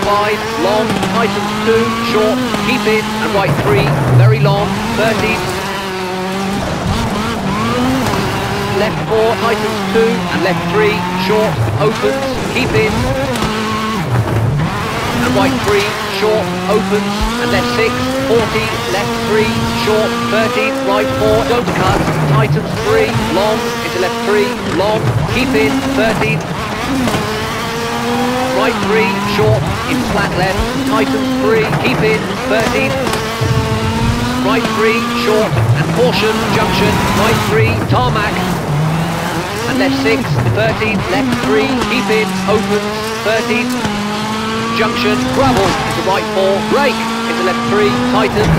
5, long, tightens 2, short, keep in, and right 3, very long, 30. Left 4, tightens 2, and left 3, short, opens, keep in. And right 3, short, opens, and left 6, 40, left 3, short, 30, right 4, don't cut, tightens 3, long, into left 3, long, keep in, 30. Right 3, short, in flat left, tightens 3, keep in, 30. Right 3, short, and caution, junction, right 3, tarmac. And left 6, 30, left 3, keep in, opens, 30. Junction, gravel, into right 4, brake, into left 3, tightens.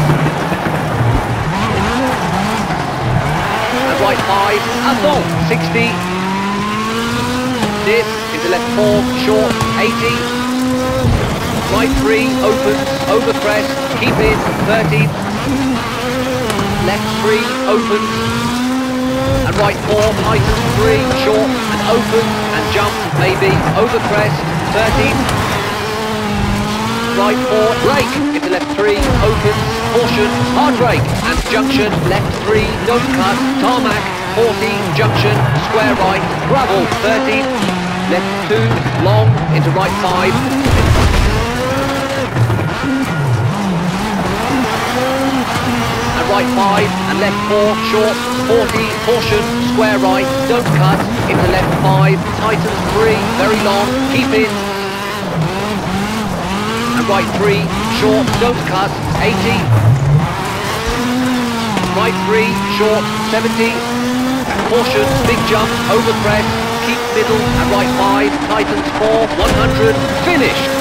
And right 5, assault, 60. Dip, into left 4, short, 80. Right 3, opens, over crest, keep in, 30. Left 3, opens. And right 4, tightens 3, short, and opens, and jump, maybe, over crest, 30. Right 4, brake, into left 3, opens, caution, hard brake, and junction, left 3, don't cut, tarmac, 40, junction, square right, gravel, 30, left 2, long, into right 5, and right 5, and left 4, short, 40, caution, square right, don't cut, into left 5, tightens 3, very long, keep in. Right 3, short, don't cut, 80. Right 3, short, 70. Caution, big jump, over crest, keep middle, and right 5, tightens 4, 100, finish.